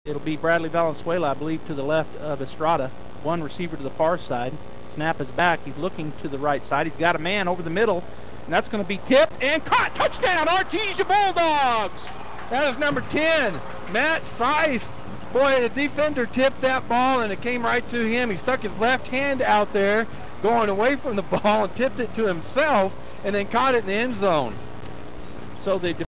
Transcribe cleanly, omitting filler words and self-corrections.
It'll be Bradley Valenzuela, I believe, to the left of Estrada. One receiver to the far side. Snap is back. He's looking to the right side. He's got a man over the middle, and that's going to be tipped and caught. Touchdown, Artesia Bulldogs! That is number 10, Matt Saiz. Boy, the defender tipped that ball, and it came right to him. He stuck his left hand out there, going away from the ball, and tipped it to himself, and then caught it in the end zone. So the